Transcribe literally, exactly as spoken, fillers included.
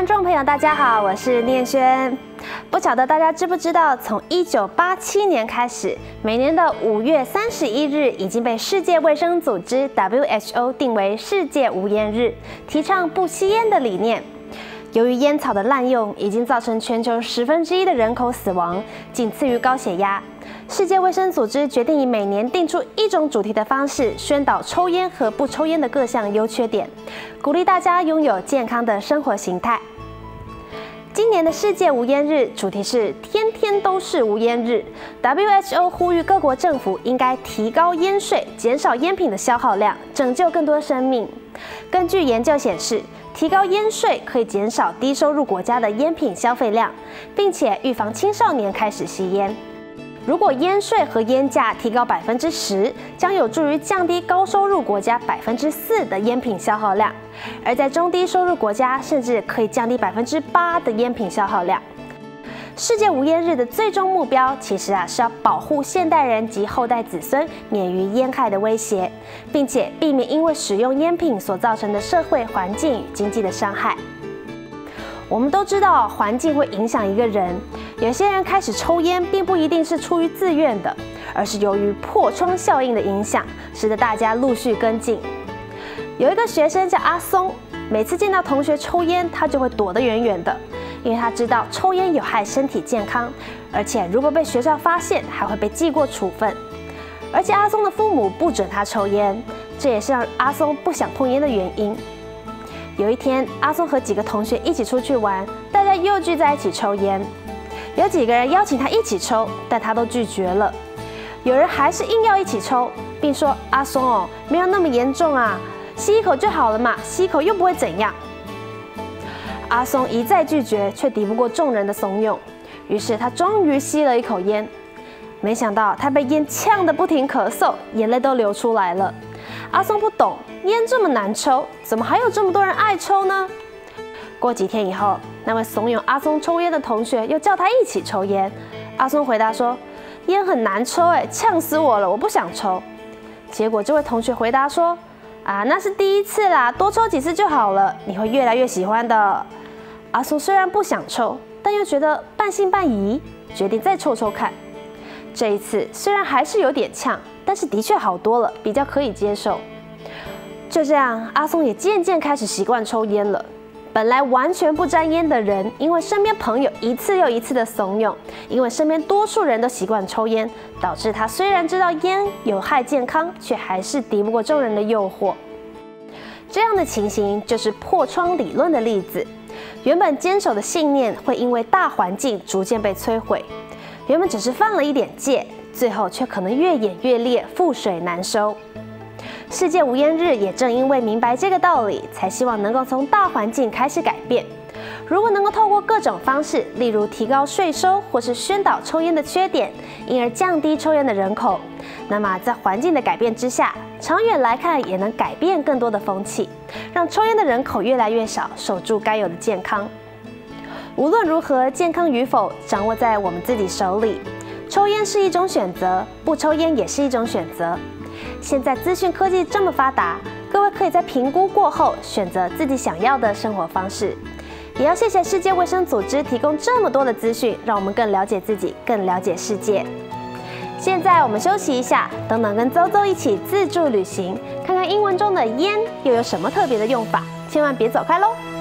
观众朋友，大家好，我是念轩。不晓得大家知不知道，从一九八七年开始，每年的五月三十一日已经被世界卫生组织 W H O 定为世界无烟日，提倡不吸烟的理念。由于烟草的滥用，已经造成全球十分之一的人口死亡，仅次于高血压。世界卫生组织决定以每年定出一种主题的方式，宣导抽烟和不抽烟的各项优缺点，鼓励大家拥有健康的生活形态。今年的世界无烟日主题是“天天都是无烟日”。W H O 呼吁各国政府应该提高烟税，减少烟品的消耗量，拯救更多生命。根据研究显示，提高烟税可以减少低收入国家的烟品消费量，并且预防青少年开始吸烟。如果烟税和烟价提高百分之十，将有助于降低高收入国家百分之四的烟品消耗量，而在中低收入国家，甚至可以降低百分之八的烟品消耗量。世界无烟日的最终目标，其实啊是要保护现代人及后代子孙免于烟害的威胁，并且避免因为使用烟品所造成的社会环境与经济的伤害。我们都知道，环境会影响一个人。有些人开始抽烟，并不一定是出于自愿的，而是由于破窗效应的影响，使得大家陆续跟进。有一个学生叫阿松，每次见到同学抽烟，他就会躲得远远的，因为他知道抽烟有害身体健康，而且如果被学校发现，还会被记过处分。而且阿松的父母不准他抽烟，这也是让阿松不想碰烟的原因。有一天，阿松和几个同学一起出去玩，大家又聚在一起抽烟。有几个人邀请他一起抽，但他都拒绝了。有人还是硬要一起抽，并说：“阿松哦，没有那么严重啊，吸一口就好了嘛，吸一口又不会怎样。”阿松一再拒绝，却敌不过众人的怂恿，于是他终于吸了一口烟。没想到他被烟呛得不停咳嗽，眼泪都流出来了。阿松不懂，烟这么难抽，怎么还有这么多人爱抽呢？过几天以后，那位怂恿阿松抽烟的同学又叫他一起抽烟。阿松回答说：“烟很难抽，哎，呛死我了，我不想抽。”结果这位同学回答说：“啊，那是第一次啦，多抽几次就好了，你会越来越喜欢的。”阿松虽然不想抽，但又觉得半信半疑，决定再抽抽看。这一次虽然还是有点呛，但是的确好多了，比较可以接受。就这样，阿松也渐渐开始习惯抽烟了。本来完全不沾烟的人，因为身边朋友一次又一次的怂恿，因为身边多数人都习惯抽烟，导致他虽然知道烟有害健康，却还是敌不过众人的诱惑。这样的情形就是破窗理论的例子。原本坚守的信念会因为大环境逐渐被摧毁。原本只是犯了一点戒，最后却可能越演越烈，覆水难收。世界无烟日也正因为明白这个道理，才希望能够从大环境开始改变。如果能够透过各种方式，例如提高税收，或是宣导抽烟的缺点，因而降低抽烟的人口，那么在环境的改变之下，长远来看也能改变更多的风气，让抽烟的人口越来越少，守住该有的健康。无论如何，健康与否掌握在我们自己手里。抽烟是一种选择，不抽烟也是一种选择。现在资讯科技这么发达，各位可以在评估过后选择自己想要的生活方式。也要谢谢世界卫生组织提供这么多的资讯，让我们更了解自己，更了解世界。现在我们休息一下，等等跟周周一起自助旅行，看看英文中的烟又有什么特别的用法，千万别走开喽！